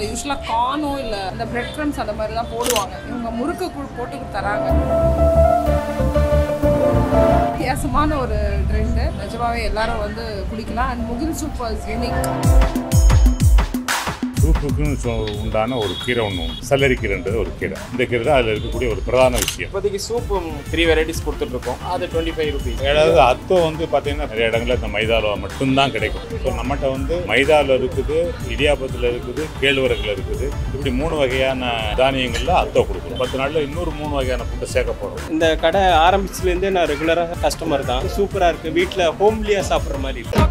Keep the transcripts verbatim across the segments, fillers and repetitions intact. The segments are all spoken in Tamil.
யூசுவலாக கார்னோ இல்லை இந்த பிரெட் க்ரம்ஸ் அந்த மாதிரி தான் போடுவாங்க. இவங்க முறுக்கு போட்டு தராங்க. வித்தியாசமான ஒரு ட்ரெண்டு, நிஜமாவே எல்லாரும் வந்து குடிக்கலாம். அண்ட் முகில் சூப் வாஸ் யூனிக். சூப்புக்குன்னு உண்டான ஒரு கீரை ஒன்று உண்டு, சல்லரி கீரைன்றது ஒரு கீரை. இந்த கீரை தான் அதில் இருக்கக்கூடிய ஒரு பிரதான விஷயம். இப்போதைக்கு சூப்பு த்ரீ வெரைட்டிஸ் கொடுத்துட்ருக்கோம். அது டுவெண்ட்டி ஃபைவ் ருபீஸ். ஏதாவது அத்தோ வந்து பார்த்தீங்கன்னா நிறைய இடங்களில் இந்த மைதாவில் மட்டும்தான் கிடைக்கும். ஸோ நம்மகிட்ட வந்து மைதாவில் இருக்குது, இடியாப்பத்தில் இருக்குது, கேழ்வரகுல இருக்குது. இப்படி மூணு வகையான தானியங்களில் அத்தோ கொடுக்குறோம். பத்து நாளில் இன்னொரு மூணு வகையான ஃபுட்டை சேர்க்க போகிறோம். இந்த கடை ஆரம்பிச்சுலேருந்தே நான் ரெகுலராக கஸ்டமர் தான். சூப்பராக இருக்குது. வீட்டில் ஹோம்லியாக சாப்பிட்ற மாதிரி இருக்குது.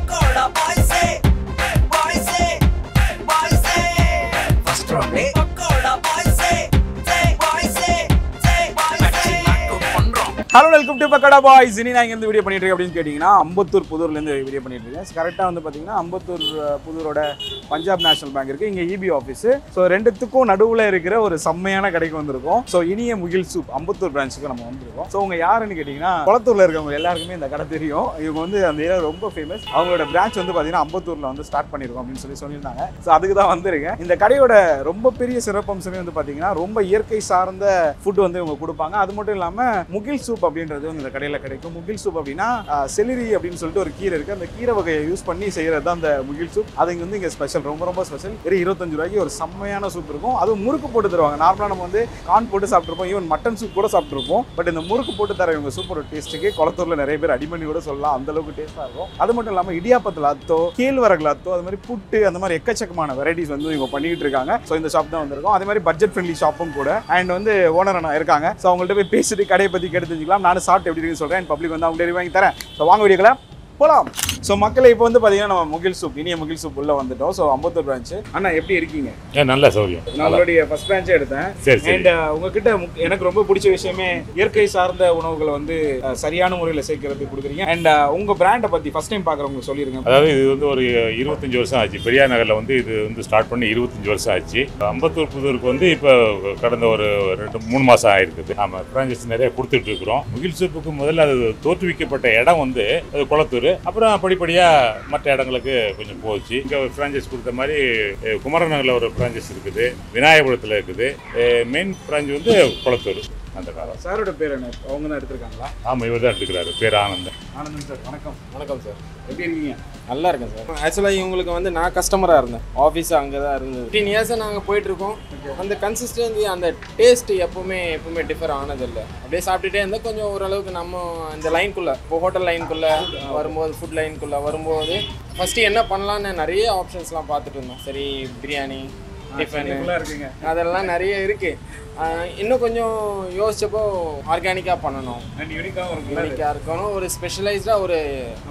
Hello welcome to Pakoda Boys. இனி நான் இங்கேருந்து வீடியோ பண்ணிட்டு இருக்கேன் அப்படின்னு கேட்டிங்கன்னா அம்பத்தூர் புதூர்லேருந்து வீடியோ பண்ணிட்டு இருக்கேன். கரெக்டாக வந்து பார்த்தீங்கன்னா அம்பத்தூர் புதூரோட பஞ்சாப் நேஷனல் பேங்க் இருக்குது, இங்கே இபி ஆஃபீஸு. ஸோ ரெண்டுத்துக்கும் நடுவில் இருக்கிற ஒரு செம்மையான கடைக்கு வந்திருக்கோம். ஸோ இனிய முகில் சூப் அம்பத்தூர் பிரான்ச்சுக்கு நம்ம வந்திருக்கோம். ஸோ உங்க யாருன்னு கேட்டிங்கன்னா குளத்தூரில் இருக்கவங்க எல்லாருக்குமே இந்த கடை தெரியும். இவங்க வந்து அந்த ஏரியா ரொம்ப ஃபேமஸ். அவங்களோட பிரான்ச் வந்து பார்த்தீங்கன்னா அம்பத்தூரில் வந்து ஸ்டார்ட் பண்ணியிருக்கோம் அப்படின்னு சொல்லி சொல்லியிருந்தாங்க. ஸோ அதுக்கு தான் வந்திருக்கேன். இந்த கடையோட ரொம்ப பெரிய சிறப்பம்சமே வந்து பார்த்தீங்கன்னா ரொம்ப இயற்கை சார்ந்த ஃபுட் வந்து இவங்க கொடுப்பாங்க. அது மட்டும் இல்லாமல் முகில் சூப் அப்படின்றது வந்து இந்த கடையில் கிடைக்கும். முகில் சூப் அப்படின்னா செலிரி அப்படின்னு சொல்லிட்டு ஒரு கீரை இருக்கு. அந்த கீரை வகையை யூஸ் பண்ணி செய்யறது தான் அந்த முகில் சூப். அது இங்க வந்து இங்க ஸ்பெஷல், ரொம்ப ரொம்ப ஸ்பெஷல். வெறும் இருபத்தஞ்சு ரூபாய்க்கு ஒரு செம்மையான சூப் இருக்கும். அதுவும் முறுக்கு போட்டு தருவாங்க. நார்மலா நம்ம வந்து கார்ன் போட்டு சாப்பிட்டுருப்போம், ஈவன் மட்டன் சூப் கூட சாப்பிட்டுருப்போம். பட் இந்த முறுக்கு போட்டு தர இவங்க சூப்பர் டேஸ்ட்டுக்கு குளத்தூர்ல நிறைய பேர் அடிமணி கூட சொல்லலாம், அந்த அளவுக்கு டேஸ்டா இருக்கும். அது மட்டும் இல்லாமல் இடியாப்பத்தில் அத்தோ, கேழ்வரகுல அத்தோ, அது மாதிரி புட்டு, அந்த மாதிரி எக்கச்சக்கமான வெரைட்டிஸ் வந்து இவங்க பண்ணிட்டு இருக்காங்க. ஸோ இந்த ஷாப் தான் வந்திருக்கும். அதே மாதிரி பட்ஜெட் ஃப்ரெண்ட்லி ஷாப்பும் கூட. அண்ட் வந்து ஓனர் அண்ணா இருக்காங்க. ஸோ அவங்கள்ட்ட போய் பேசிட்டு கடையை பற்றி கேட்டு தெரிஞ்சுக்கலாம். நானும் சாப்பிட்டு எப்படி இருக்குன்னு சொல்கிறேன். பப்ளிக் வந்து அவங்க வாங்கி தரேன். ஸோ வாங்க வீடியோக்களை போகலாம். ஸோ மக்களை இப்போ வந்து பார்த்தீங்கன்னா நம்ம முகில் சூப், இனிய முகில் சூப் உள்ள வந்துட்டோம். So Ambattur branch. அண்ணா எப்படி இருக்கீங்க? நல்ல சௌரியம். நம்மளுடைய ஃபர்ஸ்ட் பிரான்ச்சே எடுத்தேன். அண்ட் உங்ககிட்ட எனக்கு ரொம்ப பிடிச்ச விஷயமே இயற்கை சார்ந்த உணவுகளை வந்து சரியான முறையில் சேர்க்கறதுக்கு கொடுக்குறீங்க. அண்ட் உங்க பிராண்டை பற்றி ஃபர்ஸ்ட் டைம் பார்க்குறவங்க சொல்லிருங்க. அதாவது இது வந்து ஒரு இருபத்தஞ்சு வருஷம் ஆச்சு. பெரியார் நகரில் வந்து இது வந்து ஸ்டார்ட் பண்ணி இருபத்தஞ்சு வருஷம் ஆச்சு. அம்பத்தூர் புதூருக்கு வந்து இப்போ கடந்த ஒரு ரெண்டு மூணு மாதம் ஆயிருக்குது. நம்ம பிரான்ச்சஸ் நிறைய கொடுத்துட்டு இருக்கிறோம். முகில் சூப்புக்கு முதல்ல அது தோற்றுவிக்கப்பட்ட இடம் வந்து அது குளத்தூர். அப்புறம் படிப்படியாக மற்ற இடங்களுக்கு கொஞ்சம் போச்சு. இங்கே ஒரு ஃப்ரான்ச்சைஸ் கொடுத்த மாதிரி குமரன் நகரில் ஒரு ஃப்ரான்ச்சைஸ் இருக்குது, விநாயகபுரத்தில் இருக்குது. மெயின் ஃப்ரான்ச் வந்து குளத்தூர். அந்த காலம் சாரோட பேர் என்ன? அவங்க தான் எடுத்துருக்காங்களா? ஆமாம், இவர் தான் எடுத்துக்கிறாரு. பேர் ஆனந்தன். ஆனந்தன் சார் வணக்கம். வணக்கம் சார், எப்படி இருக்கீங்க? நல்லா இருக்கேன் சார். ஆக்சுவலாக இவங்களுக்கு வந்து நான் கஸ்டமராக இருந்தேன். ஆஃபீஸு அங்கே தான் இருந்தது. ஃபிஃப்டீன் இயர்ஸாக நாங்கள் போயிட்டுருக்கோம். அந்த கன்சிஸ்டன்சி, அந்த டேஸ்ட்டு எப்போவுமே எப்பவுமே டிஃபர் ஆனதில்லை. அப்படியே சாப்பிட்டுட்டே இருந்தால் கொஞ்சம் ஓரளவுக்கு நம்ம இந்த லைனுக்குள்ளே, இப்போ ஹோட்டல் லைனுக்குள்ளே வரும்போது, ஃபுட் லைனுக்குள்ளே வரும்போது ஃபஸ்ட்டு என்ன பண்ணலான்னு நிறைய ஆப்ஷன்ஸ்லாம் பார்த்துட்டு இருந்தோம். சரி, பிரியாணி, டிஃபன் அதெல்லாம் நிறைய இருக்குது. இன்னும் கொஞ்சம் யோசிச்சப்போ ஆர்கானிக்காக பண்ணணும், யூனிக்காக இருக்கணும், ஒரு ஸ்பெஷலைஸ்டாக ஒரு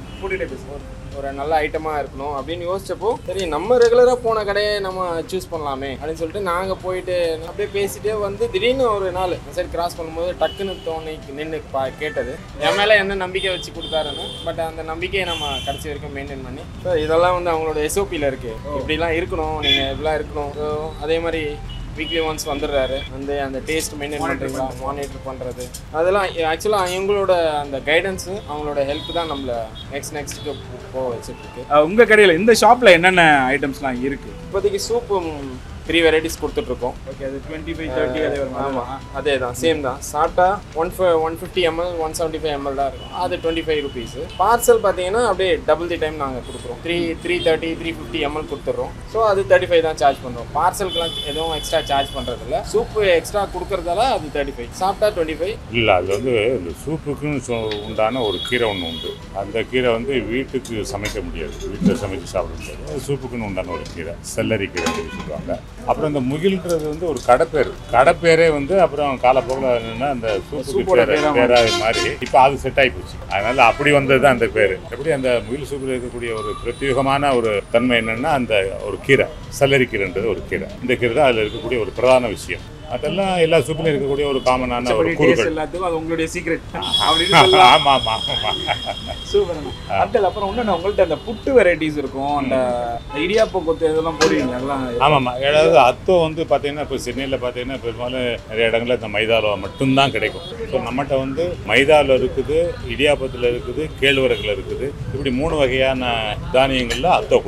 ஒரு நல்ல ஐட்டமாக இருக்கணும் அப்படின்னு யோசிச்சப்போ சரி நம்ம ரெகுலராக போன கடையை நம்ம சூஸ் பண்ணலாமே அப்படின்னு சொல்லிட்டு நாங்கள் போயிட்டு அப்படியே பேசிட்டே வந்து திடீர்னு ஒரு நாள் சரி கிராஸ் பண்ணும்போது டக்குன்னு தோணி நின்று பா கேட்டது என் மேலே என்ன நம்பிக்கை வச்சு கொடுத்தாருன்னு. பட் அந்த நம்பிக்கையை நம்ம கடைசி வரைக்கும் மெயின்டைன் பண்ணி ஸோ இதெல்லாம் வந்து அவங்களோட எஸ்ஓபியில் இருக்குது. இப்படிலாம் இருக்கணும், நீங்கள் இப்படிலாம் இருக்கணும். ஸோ அதே மாதிரி வீக்லி ஒன்ஸ் வந்துடுறாரு, வந்து அந்த டேஸ்ட் மெயின்டைன் பண்ணுறீங்களா, மானிட்டர் பண்ணுறது, அதெல்லாம் ஆக்சுவலாக எங்களோட அந்த கைடன்ஸு, அவங்களோட ஹெல்ப் தான் நம்மளை நெக்ஸ்ட் நெக்ஸ்ட்டுக்கு போக வச்சுருக்கு. உங்கள் கடையில் இந்த ஷாப்பில் என்னென்ன ஐட்டம்ஸ்லாம் இருக்குது? இப்போதைக்கு சூப்பு த்ரீ வெரைட்டிஸ் கொடுத்துட்ருக்கோம். ஓகே, அது டுவெண்ட்டி ஃபைவ் தேர்ட்டி அதே வரும். ஆமாம், அதே தான், சேம் தான். சாப்பிட்டா one five one fifty ML one seventy five ML தான் இருக்கும். அது டுவெண்ட்டி ஃபைவ் ருபீஸு. பார்சல் பார்த்தீங்கன்னா அப்படியே டபுள் தி டைம் நாங்கள் கொடுக்குறோம். Three three thirty three fifty ML கொடுத்துட்றோம். ஸோ அது தேர்ட்டி ஃபைவ் தான் சார்ஜ் பண்ணுறோம். பார்சலுக்குலாம் எதுவும் எக்ஸ்ட்ரா சார்ஜ் பண்ணுறதில்ல. சூப்பு எக்ஸ்ட்ரா கொடுக்குறதால அது தேர்ட்டி ஃபைவ், சாப்பிட்டா டுவெண்ட்டி ஃபைவ். இல்லை, அது வந்து இந்த சூப்புக்குன்னு உண்டான ஒரு கீரை ஒன்று உண்டு. அந்த கீரை வந்து வீட்டுக்கு சமைக்க முடியாது, வீட்டில் சமைச்சு சாப்பிட முடியாது. அது சூப்புக்குன்னு உண்டான ஒரு கீரை, செல்லரி கீரை அப்படின்னு சொல்லுவாங்க. அப்புறம் இந்த முகில்ன்றது வந்து ஒரு கடைப்பேர். கடைப்பேரே வந்து அப்புறம் காலப்போக்கில் என்னன்னா அந்த சூப்புக்கு பேராக மாதிரி இப்போ அது செட் ஆகி போச்சு. அதனால அப்படி வந்தது தான் அந்த பேர். எப்படி அந்த முகில் சூப்பில் இருக்கக்கூடிய ஒரு பிரத்யேகமான ஒரு தன்மை என்னன்னா அந்த ஒரு கீரை, செல்லரி கீரைன்றது ஒரு கீரை. இந்த கீரை தான் அதில் இருக்கக்கூடிய ஒரு பிரதான விஷயம். அதெல்லாம் எல்லா சூப்பிலும் இருக்கக்கூடிய ஒரு காமனான ஒரு கூறுகள். எல்லாத்துக்கும் அது உங்களுடைய சீக்ரெட். ஆமாம் ஆமாம் ஆமாம், சூப்பர். அடுத்தது அப்புறம் இன்னொன்று உங்கள்கிட்ட அந்த புட்டு வெரைட்டிஸ் இருக்கும், அந்த இடியாப்ப கொத்து இதெல்லாம் போடுவீங்க அதெல்லாம்? ஆமாம்மா. ஏதாவது அத்தோ வந்து பார்த்தீங்கன்னா இப்போ சென்னையில் பார்த்தீங்கன்னா பெரும்பாலும் நிறைய இடங்களில் இந்த மைதாவில் மட்டும்தான் கிடைக்கும். ஸோ நம்மகிட்ட வந்து மைதாவில் இருக்குது, இடியாப்பத்தில் இருக்குது, கேழ்வரகுல இருக்குது. இப்படி மூணு வகையான தானியங்களில் அத்தோ கொடுக்குறோம்.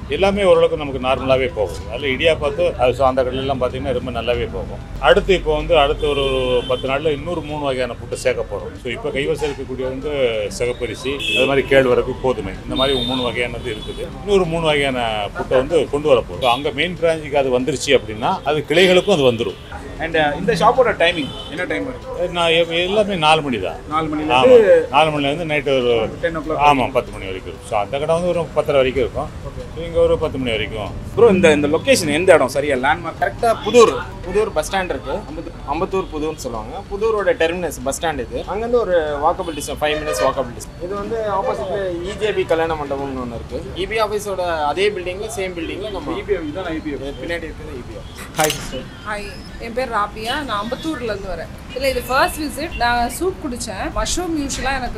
எல்லாமே ஓரளவுக்கு நமக்கு நார்மலாகவே போகும். அதில் இடியாப்பா அத்தோ அது அந்த கடையிலலாம் பார்த்தீங்கன்னா ரொம்ப நல்லாவே போகும். அடுத்து இப்போ வந்து அடுத்த ஒரு பத்து நாளில் இன்னொரு மூணு வகையான புட்டை சேர்க்க போகிறோம். ஸோ இப்போ கைவசம் இருக்கக்கூடிய வந்து சிகப்பரிசி, அது மாதிரி கேழ்வரகு, கோதுமை, இந்த மாதிரி மூணு வகையானது இருக்குது. இன்னொரு மூணு வகையான புட்டை வந்து கொண்டு வர போகிறோம். அங்கே மெயின் பிரான்ச்சுக்கு அது வந்துருச்சு அப்படின்னா அது கிளைகளுக்கும் அது வந்துடும். அண்ட் இந்த ஷாப்போட டைமிங் என்ன டைம் இருக்கு? நான் எல்லாமே நாலு மணி தான். நாலு மணி ஆமாம், நாலு மணிலேருந்து நைட்டு ஒரு டென் ஓ கிளாக். ஆமாம், பத்து மணி வரைக்கும் இருக்கும். ஸோ அந்த கடை வந்து ஒரு பத்தரை வரைக்கும் இருக்கும். இங்கே ஒரு பத்து மணி வரைக்கும். ப்ரோ இந்த இந்த லொக்கேஷன் எந்த இடம் சரியா? லேண்ட்மார்க் கரெக்டாக புதூர் புதூர் பஸ் ஸ்டாண்ட் இருக்குது. அம்பத்தூர் அம்பத்தூர் புதூர்னு சொல்லுவாங்க. புதூரோட டெர்மினஸ் பஸ் ஸ்டாண்ட் இது. அங்கேருந்து ஒரு walkable distance, five minutes walkable distance. இது வந்து ஆப்போசிட்டில் இஜேபி கல்யாண மண்டபம்னு ஒன்று இருக்குது. இபி ஆஃபீஸோட அதே பில்டிங்கில், சேம் பில்டிங்கில் நம்ம இபி இதுதான் இபி பின்னாடி இருக்குது EB office. Hi sister. Hi, என் பேர் ராபியா. நான் அம்பத்தூர்லேருந்து வரேன். இல்லை, இது ஃபர்ஸ்ட் விசிட். நான் சூப் குடித்தேன். மஷ்ரூம் யூஸ்வலாக எனக்கு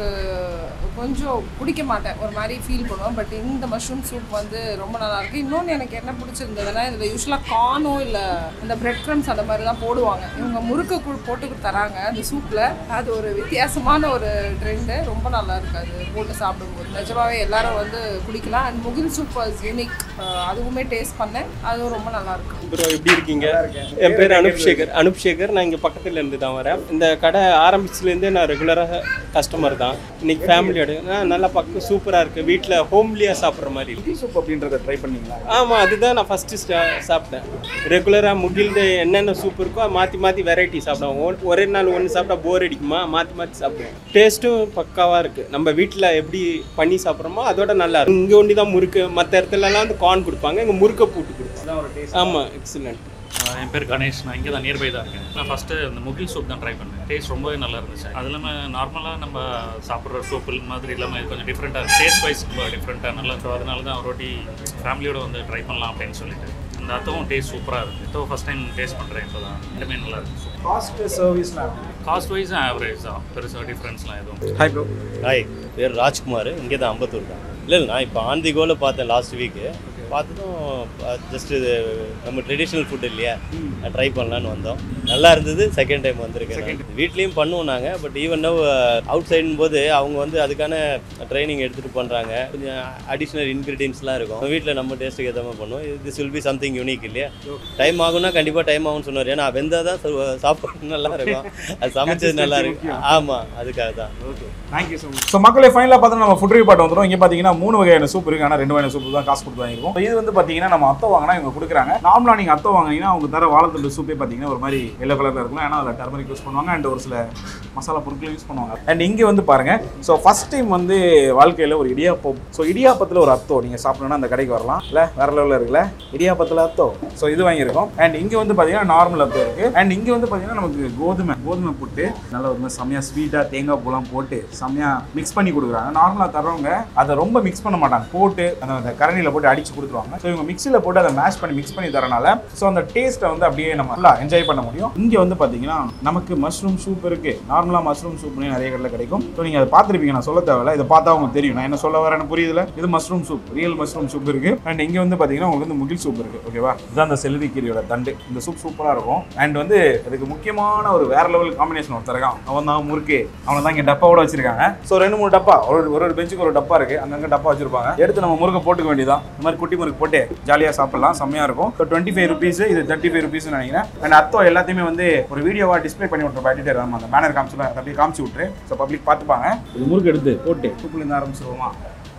கொஞ்சம் குடிக்க மாட்டேன், ஒரு மாதிரி ஃபீல் பண்ணுவேன். பட் இந்த மஷ்ரூம் சூப் வந்து ரொம்ப நல்லாயிருக்கு. இன்னொன்று எனக்கு என்ன பிடிச்சிருந்ததுன்னா, இதில் யூஸ்வலாக கார்னோ இல்லை இந்த பிரெட் க்ரம்ஸ் அந்த மாதிரி தான் போடுவாங்க. இவங்க முறுக்கு கூழ் போட்டு தராங்க அந்த சூப்பில். அது ஒரு வித்தியாசமான ஒரு ட்ரெண்டு. ரொம்ப நல்லா இருக்குது அது போட்டு சாப்பிடும்போது. நிஜமாவே எல்லாரும் வந்து குடிக்கலாம். அண்ட் முகில் சூப் வாஸ் யூனிக். அதுவுமே டேஸ்ட் பண்ணேன். அதுவும் ரொம்ப நல்லாயிருக்கு. ப்ரோ எப்படி இருக்கீங்க? என் பேர் அனுப் சேகர். அனுப் சேகர். நான் இங்கே பக்கத்தில் இருந்து தான் வரேன். இந்த கடை ஆரம்பிச்சதுலேருந்தே நான் ரெகுலராக கஸ்டமர் தான். இன்னைக்கு ஃபேமிலியோட நல்லா பக்கம் சூப்பராக இருக்குது. வீட்டில் ஹோம்லியாக சாப்பிட்ற மாதிரி இருக்குது. டீ சூப் அப்படின்றத ட்ரை பண்ணீங்களா? ஆமாம், அதுதான் நான் ஃபஸ்ட்டு சாப்பிட்டேன். ரெகுலராக முகில் என்னென்ன சூப் இருக்கோ மாற்றி மாற்றி வெரைட்டி சாப்பிடுவோம். ஒரே நாள் ஒன்று சாப்பிட்டா போர் அடிக்குமா, மாற்றி மாற்றி சாப்பிடுவோம். டேஸ்ட்டும் பக்காவாக இருக்குது. நம்ம வீட்டில் எப்படி பண்ணி சாப்பிட்றோமோ அதோட நல்லா இருக்கும். இங்கே ஒண்டி தான் முறுக்கு, மற்ற இடத்துலலாம் வந்து கார்ன் கொடுப்பாங்க, இங்கே முறுக்கை போட்டு கொடுப்பாங்க. ஆமாம், எக்ஸலண்ட். என் பேர் கணேஷ். நான் இங்கே தான் நியர்பை தான் இருக்கேன். நான் ஃபஸ்ட்டு இந்த முகில் சூப் தான் ட்ரை பண்ணேன். டேஸ்ட் ரொம்பவே நல்லா இருந்துச்சு. அது இல்லாமல் நார்மலாக நம்ம சாப்பிட்ற சூப்பு மாதிரி இல்லாமல் இது கொஞ்சம் டிஃப்ரெண்ட்டாக, டேஸ்ட் வைஸ் ரொம்ப டிஃப்ரெண்ட்டாக நல்லா இருக்கும். அதனால தான் ஒரு வாட்டி ஃபேமிலியோட வந்து ட்ரை பண்ணலாம் அப்படின்னு சொல்லிட்டு. அந்த அத்தவும் டேஸ்ட் சூப்பராக இருக்குது. அத்தோ ஃபஸ்ட் டைம் டேஸ்ட் பண்ணுறேன். இப்போ தான் ரெண்டுமே நல்லா இருக்குது. காஸ்ட் சர்வீஸ்லாம் காஸ்ட் வைஸ் ஆவரேஜ் தான், பெருசாக டிஃப்ரென்ஸ்லாம் எதுவும். Hi bro. ஹாய், பேர் ராஜ்குமார். இங்கே தான் அம்பத்தூர் தான். இல்லை இல்லை, நான் இப்போ ஆன் தி கோவில் பார்த்தேன் லாஸ்ட் வீக்கு. பார்த்ததும் ஜஸ்ட் இது நம்ம ட்ரெடிஷ்னல் ஃபுட் இல்லையா, ட்ரை பண்ணலான்னு வந்தோம். நல்லா இருந்தது. செகண்ட் டைம் வந்திருக்கேன். வீட்லேயும் பண்ணுவோம் நாங்கள். பட் ஈவன் நவ் அவுட் சைடுன்னு போது அவங்க வந்து அதுக்கான ட்ரைனிங் எடுத்துகிட்டு பண்ணுறாங்க. கொஞ்சம் அடிஷ்னல் இன்க்ரீடியன்ஸ்லாம் இருக்கும். வீட்டில் நம்ம டேஸ்ட்டுக்கு ஏற்ற மாதிரி பண்ணுவோம். This will be something unique இல்லையா. டைம் ஆகும்னா கண்டிப்பாக டைம் ஆகும்னு சொன்னார். ஏன்னா வெந்தால் தான் சாப்பாடு நல்லா இருக்கும், அது சமைச்சது நல்லா இருக்கும். ஆமாம், அதுக்காக தான். Okay, thank you so much. So மக்களே, ஃபைனலாக பார்த்தா நம்ம ஃபுட் ரிவ்யூ பாட்டு வந்துடும். இங்கே பார்த்தீங்கன்னா மூணு வகையான சூப் இருக்குது. ஆனால் ரெண்டு வகையான சூப் தான் காசு கொடுத்து வாங்கிருக்கோம். இது வந்து பார்த்தீங்கன்னா நம்ம அத்தோ வாங்கினா இவங்க கொடுக்குறாங்க. நார்மலாக நீங்கள் அத்தோ வாங்கினீங்கன்னா அவங்க தர வாழைத்தண்டு சூப்பே பார்த்தீங்கன்னா ஒரு மாதிரி எல்லோ கலரில் இருக்கும். ஏன்னா அதில் டர்மரிக் யூஸ் பண்ணுவாங்க அண்ட் ஒரு சில மசாலா பொருட்கள் யூஸ் பண்ணுவாங்க. அண்ட் இங்கே வந்து பாருங்கள், ஸோ ஃபஸ்ட் டைம் வந்து வாழ்க்கையில் ஒரு இடியாப்பம். ஸோ இடியாப்பத்தில் ஒரு அத்தோ நீங்கள் சாப்பிடணும்னா அந்த கடைக்கு வரலாம். இல்லை வேற லெவலில் இருக்குல்ல இடியாப்பத்தில் அத்தோ. ஸோ இது வாங்கியிருக்கோம். அண்ட் இங்கே வந்து பார்த்தீங்கன்னா நார்மல் அத்தோ இருக்குது. அண்ட் இங்கே வந்து பார்த்தீங்கன்னா நமக்கு கோதுமை கோதுமை போட்டு நல்லா ஒரு மாதிரி செம்மையாக ஸ்வீட்டாக தேங்காய் பூலாம் போட்டு செம்மையாக மிக்ஸ் பண்ணி கொடுக்குறாங்க. நார்மலாக தரவங்க அதை ரொம்ப மிக்ஸ் பண்ண மாட்டாங்க, போட்டு அந்த கரண்டியில் போட்டு அடிச்சு கொடுத்துருவாங்க. ஸோ இவங்க மிக்ஸியில் போட்டு அதை மேஷ் பண்ணி மிக்ஸ் பண்ணி தரனால ஸோ அந்த டேஸ்ட்டை வந்து அப்படியே நம்ம ஃபுல்லாக என்ஜாய் பண்ண முடியும். இங்கே வந்து பார்த்தீங்கன்னா நமக்கு மஷ்ரூம் சூப் இருக்குது. நார்மலாக மஷ்ரூம் சூப்னே நிறைய கடையில் கிடைக்கும். ஸோ நீங்கள் அதை பார்த்துருப்பீங்க, நான் சொல்ல தேவையில்ல. இதை பார்த்தா உங்களுக்கு தெரியும் நான் என்ன சொல்ல வரேன்னு புரியுதுல. இது mushroom soup, real mushroom soup இருக்குது. அண்ட் இங்கே வந்து பார்த்தீங்கன்னா உங்களுக்கு வந்து முகில் சூப் இருக்குது. ஓகேவா, இதுதான் அந்த செல்வி கீரையோட தண்டு. இந்த சூப் சூப்பராக இருக்கும். அண்ட் வந்து இதுக்கு முக்கியமான ஒரு வேற லெவல் காம்பினேஷன் ஒருத்தர் இருக்கான். அவன் தான் முறுக்கு. அவனை தான் இங்கே டப்பாவோட வச்சிருக்காங்க. ஸோ ரெண்டு மூணு டப்பா, ஒரு ஒரு பெஞ்சுக்கு ஒரு டப்பா இருக்குது. அங்கங்கே டப்பா வச்சிருப்பாங்க. எடுத்து நம்ம முறுக்கை போட்டுக்க வேண்டியதான். இந்த மாதிரி குட்டி முறுக்கு போட்டு ஜாலியாக சாப்பிடலாம், செம்மையாக இருக்கும். ஸோ டுவெண்ட்டி ஃபைவ் ருபீஸ், இது தேர்ட்டி ஃபைவ் ருபீஸ் நினைக்கிறேன். அண்ட் அத்தோ எல்லாத்தையுமே வந்து ஒரு வீடியோவாக டிஸ்பிளே பண்ணி விட்டுருப்பா எடிட்டர். நம்ம அந்த பேனர் காமிச்சு அப்படியே காமிச்சு விட்டுரு. ஸோ பப்ளிக் பார்த்துப்பாங்க. இது முறுக்கு எடுத்து போட்டு சூப்புலேருந்து ஆரம்பிச்சிருவோமா.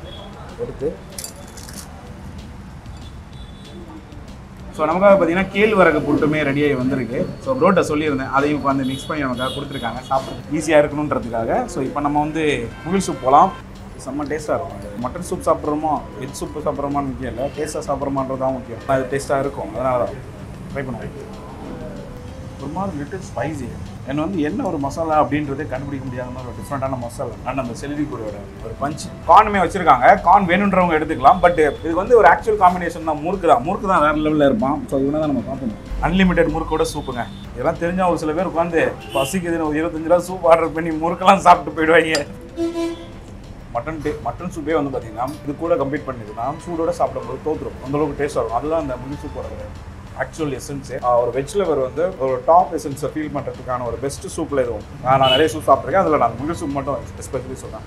எடுத்து ஸோ நமக்காக பார்த்தீங்கன்னா கேழ்வரகு புட்டுமே ரெடியாகி வந்திருக்கு. ஸோ ப்ரோட்டை சொல்லியிருந்தேன், அதையும் உட்காந்து மிக்ஸ் பண்ணி நமக்காக கொடுத்துருக்காங்க. சாப்பிட ஈஸியாக இருக்கணுன்றதுக்காக. ஸோ இப்போ நம்ம வந்து முகில் சூப் போகலாம். செம்ம டேஸ்ட்டாக இருக்கும். மட்டன் சூப் சாப்பிட்றோமோ வெஜ் சூப்பு சாப்பிட்றோமான்னு முக்கியம் இல்லை, டேஸ்ட்டாக சாப்பிட்றோமான்றது தான் முக்கியம். அது டேஸ்ட்டாக இருக்கும், அதனால தான் ட்ரை பண்ணுவேன். ஒரு மாதிரி லிட்டில் ஸ்பைசி. என்ன வந்து என்ன ஒரு மசாலா அப்படின்றதே கண்டுபிடிக்க முடியாத மாதிரி ஒரு டிஃப்ரெண்டான மசாலா. ஆனால் அந்த செல்வி கூடையோட ஒரு பஞ்ச். கார்னுமே வச்சிருக்காங்க. கார்ன் வேணுன்றவங்க எடுத்துக்கலாம். பட் இது வந்து ஒரு ஆக்சுவல் காம்பினேஷன் தான். முறுக்கு தான் முறுக்கு தான் வேறு லெவலில் இருப்பான். ஸோ இவனை தான் நம்ம பார்ப்போம். அன்லிமிட்டெட் முறுக்கோட சூப்புங்க. இதெல்லாம் தெரிஞ்சால் ஒரு சில பேர் உட்காந்து பசிக்குதுன்னு ஒரு இருபத்தஞ்சு ரூபா சூப் ஆர்டர் பண்ணி முறுக்கெல்லாம் சாப்பிட்டு போயிடுவாங்க. மட்டன் டே மட்டன் சூப்பே வந்து பார்த்தீங்கன்னா இது கூட கம்ப்ளீட் பண்ணிதுன்னா சூடோட சாப்பிடும்போது தோற்றுரும். அந்தளவுக்கு டேஸ்ட் வரும். அதுதான் அந்த முகில் சூப்போட ஆக்சுவல் எசன்ஸே. ஒரு வெஜ் லவர் வந்து ஒரு டாப் எசன்ஸை ஃபீல் பண்ணுறதுக்கான ஒரு பெஸ்ட் சூப்பில் இதுவும். நான் நிறைய சூப் சாப்பிட்ருக்கேன். அதில் நான் முகில் சூப் மட்டும் எஸ்பெஷலி சொல்கிறேன்.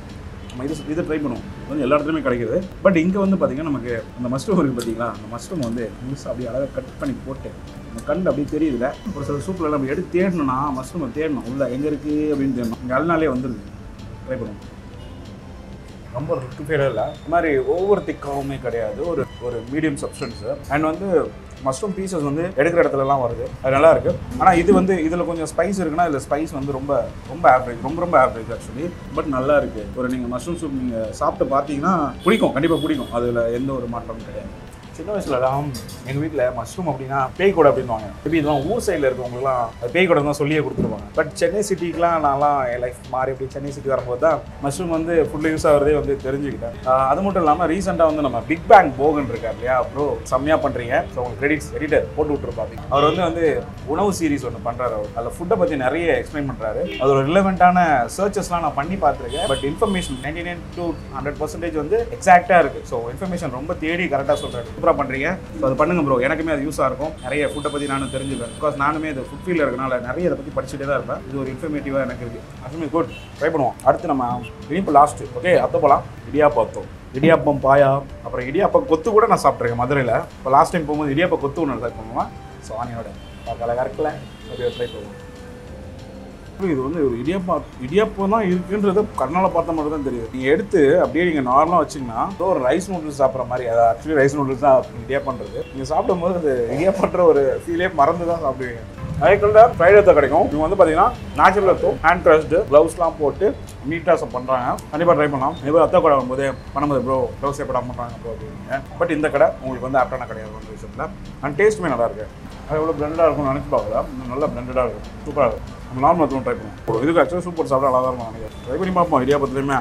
நம்ம இது இது ட்ரை பண்ணுவோம். வந்து எல்லா இடத்துலையுமே கிடைக்கிது. பட் இங்கே வந்து பார்த்தீங்கன்னா நமக்கு அந்த மஷ்ரூம் இருக்குது பார்த்தீங்களா, அந்த மஷ்ரூம் வந்து முழுசாக அப்படியே அழகாக கட் பண்ணி போட்டு நம்ம கண்டு அப்படியே தெரியுதுல. ஒரு சில சூப்பில் நம்ம எடுத்து தேடணும்னா மஷ்ரூமை தேடணும், உள்ள எங்கே இருக்குது அப்படின்னு தேடணும். இங்கே அல்னாலே வந்துடுது. ட்ரை பண்ணுவோம். ரொம்ப ரிக்ஃபைடாக இல்லை, இந்த மாதிரி ஒவ்வொரு திக்காவுமே கிடையாது, ஒரு ஒரு மீடியம் சப்ஸ்டன்ஸு. அண்ட் வந்து மஷ்ரூம் பீசஸ் வந்து எடுக்கிற இடத்துலலாம் வருது, அது நல்லா இருக்குது. ஆனால் இது வந்து இதில் கொஞ்சம் ஸ்பைஸ் இருக்குன்னா இதில் ஸ்பைஸ் வந்து ரொம்ப ரொம்ப ஆவரேஜ், ரொம்ப ரொம்ப ஆவரேஜ் ஆக்சுவலி. பட் நல்லா இருக்குது. ஒரு நீங்கள் மஷ்ரூம் சூப் நீங்கள் சாப்பிட்டு பார்த்தீங்கன்னா பிடிக்கும், கண்டிப்பாக பிடிக்கும். அதில் எந்த ஒரு மாற்றமும் கிடையாது. சின்ன வயசுலலாம் எங்கள் வீட்டில் மஷ்ரூம் அப்படின்னா பேய் கூட அப்படின்வாங்க. மேபி இதெல்லாம் ஊர் சைடில் இருக்கவங்களுக்குலாம் அது பேய் கூட தான் சொல்லியே கொடுத்துருவாங்க. பட் சென்னை சிட்டிக்கெலாம் நான்லாம் என் லைஃப் மாறி அப்படி சென்னை சிட்டி வரும்போது தான் மஷ்ரூம் வந்து ஃபுட்டில் யூஸ் ஆகிறதே வந்து தெரிஞ்சுக்கிட்டேன். அது மட்டும் இல்லாமல் ரீசெண்டாக வந்து நம்ம பிக் பேங் போகன் இருக்கார் இல்லையா ப்ரோ, செம்மையாக பண்ணுறீங்க. ஸோ உங்களுக்கு கிரெடிட்ஸ் எடிட்டர் போட்டு விட்டுருப்பாங்க. அவர் வந்து வந்து உணவு சீரிஸ் ஒன்று பண்ணுறாரு. அவர் அதில் ஃபுட்டை பற்றி நிறைய எக்ஸ்பிளைன் பண்ணுறாரு. அது ஒரு ரிலவெண்ட்டான சர்ச்சஸ்லாம் நான் பண்ணி பார்த்துருக்கேன். But information ninety nine to hundred percentage வந்து எக்ஸாக்டாக இருக்குது. ஸோ இன்ஃபர்மேஷன் ரொம்ப தேடி கரெக்டாக சொல்கிறாரு. சூப்பராக பண்ணுறீங்க. ஸோ அது பண்ணுங்க ப்ரோ, எனக்குமே அது யூஸாக இருக்கும். நிறைய ஃபுட்டை பற்றி நானும் தெரிஞ்சுப்பேன். பிகாஸ் நானுமே இது ஃபுட் ஃபீல்டில் இருக்கனால நிறைய இதை பற்றி படிச்சுட்டே தான் இருப்பேன். இது ஒரு இன்ஃபர்மேட்டிவாக எனக்கு இருக்குது. அதுவுமே குட், ட்ரை பண்ணுவோம். அடுத்து நம்ம இனிப்பு லாஸ்ட்டு. ஓகே, அத்தோ போகலாம். இடியாப்பா அத்தோ, இடியாப்பம் பாயா, அப்புறம் இடியாப்பம் கொத்து கூட நான் சாப்பிட்ருக்கேன் மதுரையில். இப்போ லாஸ்ட் டைம் போகும்போது இடியாப்பா கொத்து ஒன்று ட்ரை பண்ணுவோம். ஸோ ஆனியோட பார்க்கல கரெக்டில் அப்படியே ட்ரை பண்ணுவோம். இது வந்து ஒரு இடியாப்பா இடியாப்பம் தான் இருக்குன்றது கண்ணால் பார்த்த மட்டும் தான் தெரியுது. நீங்கள் எடுத்து அப்படியே நீங்கள் நார்மலாக வச்சிங்கன்னா ஒரு ரைஸ் நூடுல்ஸ் சாப்பிட்ற மாதிரி, அது ஆக்சுவலி ரைஸ் நூடுல்ஸ் தான் இடியாப்பன்றது. நீங்கள் சாப்பிடும்போது அது இடியாப்பன்ற ஒரு ஃபீலே மறந்து தான் சாப்பிடுவீங்க. அதுக்குள்ள ஃப்ரைட் அத்தோ கிடைக்கும். இவங்க வந்து பார்த்தீங்கன்னா நேச்சுரல் அத்தோ, ஹேண்ட் க்ரஷ்டு, க்ளவுஸ்லாம் போட்டு நீட்டாக பண்ணுறாங்க. கண்டிப்பாக ட்ரை பண்ணலாம். இப்போ அத்தோ கடை வரும்போது பண்ணும்போது ப்ரோ க்ளவுஸ் எப்படி பண்ணுறாங்க ப்ரோ அப்படிங்க. பட் இந்த கடை உங்களுக்கு வந்து ஆப்டான கிடையாது அந்த விஷயத்தில். அண்ட் டேஸ்ட்டுமே நல்லா இருக்குது. அது எவ்வளோ பிளெண்டாக இருக்கும்னு நினச்சி பார்க்கல, நல்லா பிளெண்டடாக இருக்கும், சூப்பராக இருக்கும். நம்ம நார்மல் அத்தோ ட்ரை பண்ணுவோம். இதுக்கு ஆக்சுவலாக சூப்பர் சாப்பிட நல்லா தான் இருக்கும் நினைக்கிறேன். ட்ரை பண்ணி பார்ப்போம். இடியாப்பத்துலையுமே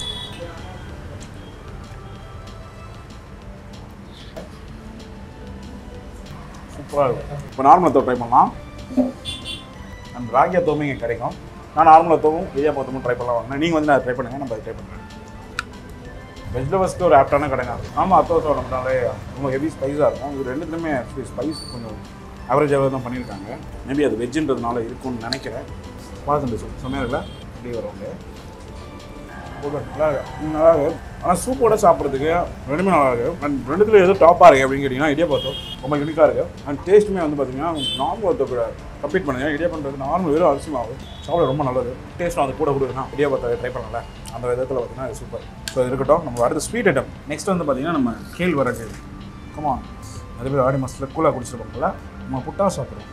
சூப்பராக இருக்கும். இப்போ நார்மல் அத்தோ ட்ரை பண்ணலாம். அண்ட் ராகி அத்தோவும் இங்கே கிடைக்கும். நான் நார்மல் அத்தோவும் இடியாப்பா அத்தோவும் ட்ரை பண்ணலாம் வாங்கினேன். நீங்கள் வந்து நான் ட்ரை பண்ணுங்கள், நம்ம ட்ரை பண்ணுறேன். வெஜிடபிள்ஸ்க்கு ஒரு ஆப்டான கடைங்க. ஆமாம், அத்தோ சாப்பிட்றதுனாலே ரொம்ப ஹெவி ஸ்பைஸாக இருக்கும். இது ரெண்டுத்துலையுமே ஆக்சுவலி ஸ்பைஸ் கொஞ்சம் ஆவரேஜாக தான் பண்ணியிருக்காங்க. மேபி அது வெஜ்ஜுன்றதுனால இருக்கும்னு நினைக்கிறேன். பாசண்டு சூப் சொன்னதில்ல இப்படி வருவாங்க. நல்லா இருக்கு, நல்லா இருக்குது. ஆனால் சூப்போட சாப்பிட்றதுக்கு ரெண்டுமே நல்லா இருக்குது. அண்ட் ரெண்டுத்துல எதுவும் டாப்பாக இருக்குது அப்படின்னு கேட்டிங்கன்னா இடியாப்பா அத்தோ ரொம்ப யூனிக்காக இருக்குது. அண்ட் டேஸ்ட்டுமே வந்து பார்த்தீங்கன்னா நார்மல் அத்தோ கூட கம்ப்ளீட் பண்ணுங்க. இடியாப்பன்றது நார்மல் வெறும் அரிசி மாவு சாப்பிட ரொம்ப நல்லது. டேஸ்ட்டும் அது கூட கொடுக்குன்னா இடியாப்பா அத்தோ ட்ரை பண்ணல. அந்த விதத்தில் பார்த்தீங்கன்னா இது சூப்பர். ஸோ இது இருக்கட்டும். நம்ம அடுத்த ஸ்வீட் ஐட்டம் நெக்ஸ்ட் வந்து பார்த்தீங்கன்னா நம்ம கேழ்வரகு. கமா நிறைய பேர் ஆடி மாதத்தில் கூலாக குடிச்சிருப்பாங்களா, நம்ம புட்டா சாப்பிட்றோம்.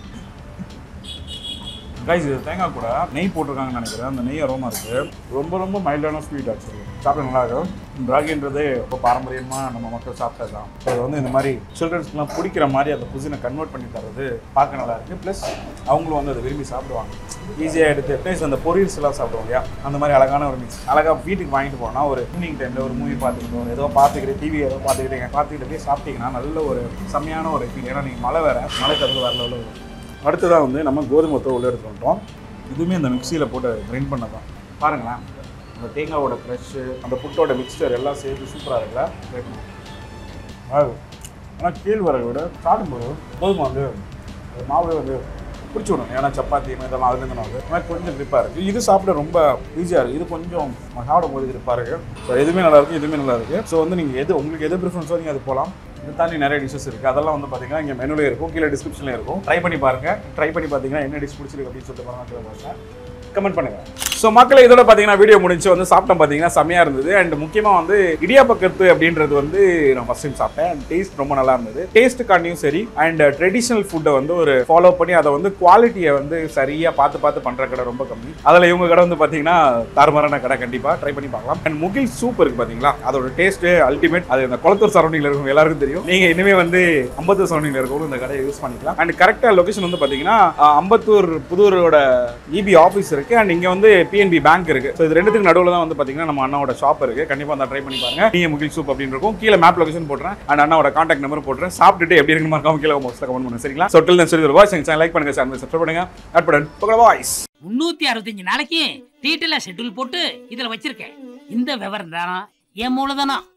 கைஸ் இது தேங்காய் கூட நெய் போட்டிருக்காங்கன்னு நினைக்கிறேன். அந்த நெய் அரோமா இருக்குது. ரொம்ப ரொம்ப மைல்டான ஸ்வீட் ஆக்சுவலி. சாப்பிட நல்லா இருக்கும். ராகின்றது ரொம்ப பாரம்பரியமாக நம்ம மக்கள் சாப்பிட்டது தான். ஸோ அது வந்து இந்த மாதிரி சில்ட்ரன்ஸ்க்குலாம் பிடிக்கிற மாதிரி அந்த குசினை கன்வெர்ட் பண்ணி தரது பார்க்க நல்லா இருக்குது. ப்ளஸ் அவங்களும் வந்து அதை விரும்பி சாப்பிடுவாங்க. ஈஸியாக எடுத்து ப்ளஸ் அந்த பொரியல்ஸ் எல்லாம் சாப்பிடுவோம் இல்லையா, அந்த மாதிரி அழகான ஒரு மிக்ஸ். அழகாக வீட்டுக்கு வாங்கிட்டு போனால் ஒரு ஈவினிங் டைமில் ஒரு மூவி பார்த்துக்கிட்டோம், ஏதோ பார்த்துக்கிட்டு டிவி ஏதோ பார்த்துக்கிட்டீங்க பார்த்துக்கிட்டு போய் சாப்பிட்டீங்கன்னா நல்ல ஒரு செம்மையான ஒரு ஃபீல். ஏன்னா நீங்கள் மழை வேறு மழை கருது வரல உள்ள. அடுத்ததாக வந்து நம்ம கோதுமை அத்தோ உள்ள எடுத்து வந்துட்டோம். இதுவுமே அந்த மிக்சியில் போட்டு கிரைண்ட் பண்ண தான். பாருங்களேன், அந்த தேங்காவோட க்ரஷ்ஷு, அந்த புட்டோட மிக்சர் எல்லாம் சேர்த்து சூப்பராக இருக்குல்ல. ட்ரை பண்ணுவோம். ஆனால் கேழ்வரகை விட சாப்பிடும்போது கோதுமை வந்து மாவு வந்து பிடிச்சி விடும். ஏன்னா சப்பாத்தி இதெல்லாம் அதுலேருந்து வந்து ஆனால் கொஞ்சம் கிரிப்பாக இருக்குது. இது சாப்பிட ரொம்ப ஈஸியாக இருக்குது. இது கொஞ்சம் சாப்பிடும் போது கிரிப்பாக இருக்குது. ஸோ எதுவுமே நல்லாயிருக்கு, எதுவுமே நல்லா இருக்குது. ஸோ வந்து நீங்கள் எது உங்களுக்கு எது ப்ரிஃபரன்ஸோ நீங்கள் அது போகலாம். இது தாண்டி நிறைய டிஷ்ஷஸ் இருக்குது. அதெல்லாம் வந்து பார்த்தீங்கன்னா இங்கே மெனுலே இருக்கும், கீழே டிஸ்கிரிப்ஷன்லேயும் இருக்கும். ட்ரை பண்ணி பாருங்கள். ட்ரை பண்ணி பார்த்தீங்கன்னா என்ன டிஷ் பிடிச்சிருக்கு அப்படின்னு சொல்லிட்டு பாருங்க, கமெண்ட் பண்ணுங்கள். ஸோ மக்களை இதோட பார்த்தீங்கன்னா வீடியோ முடிச்சு வந்து சாப்பிட்டோம். பார்த்தீங்கன்னா செம்மையாக இருந்தது. அண்ட் முக்கியமாக வந்து இடியாப்ப கத்து அப்படின்றது வந்து நான் ஃபர்ஸ்ட் டைம் சாப்பிட்டேன். அண்ட் டேஸ்ட் ரொம்ப நல்லா இருந்தது. டேஸ்ட்டுக்காண்டியும் சரி அண்ட் ட்ரெடிஷ்னல் ஃபுட்டை வந்து ஒரு ஃபாலோ பண்ணி அதை வந்து குவாலிட்டியை வந்து சரியாக பார்த்து பார்த்து பண்ணுற கடை ரொம்ப கம்மி. அதில் இவங்க கடை வந்து பார்த்தீங்கன்னா தாறுமாறான கடை. கண்டிப்பாக ட்ரை பண்ணி பார்க்கலாம். அண்ட் முகில் சூப் இருக்குது பார்த்தீங்களா, அதோட டேஸ்ட்டு அல்டிமேட். அது இந்த குளத்தூர் சரௌண்டிங்கில் இருக்கும் எல்லாருக்கும் தெரியும். நீங்கள் இனிமே வந்து அம்பத்தூர் சரௌண்டிங்கில் இருக்கவங்களும் இந்த கடையை யூஸ் பண்ணிக்கலாம். அண்ட் கரெக்டாக லொகேஷன் வந்து பார்த்தீங்கன்னா அம்பத்தூர் புதூரோட இபி ஆஃபீஸ் இருக்குது. அண்ட் இங்கே வந்து பிஎன்பி பேங்க் இருக்கு. ஸோ இது ரெண்டுத்துக்கு நடுவில் தான் வந்து பார்த்தீங்கன்னா நம்ம அண்ணாவோட ஷாப் இருக்கு. கண்டிப்பாக அதை ட்ரை பண்ணி பாருங்க. நீங்க முகில் சூப் அப்படின்னு இருக்கும். கீழே மேப் லொகேஷன் போடுறேன் அண்ட் அண்ணாவோட கான்டாக்ட் நம்பர் போடுறேன். சாப்பிட்டுட்டு எப்படி இருக்குன்னு மறக்காம கீழே மோஸ்ட்ல கமெண்ட் பண்ணுங்க. சரிங்களா? ஸோ டில் தென் சரி வாய்ஸ் எங்க லைக் பண்ணுங்க, சேனல் சப்ஸ்கிரைப் பண்ணுங்க. ஆட் பட்டன் பக்கல வாய்ஸ் முன்னூத்தி அறுபத்தஞ்சு நாளைக்கு டீட்டெயிலா ஷெட்யூல் போட்டு இதுல வச்சிருக்கேன். இந்த விவரம் தானா என் மூலதானா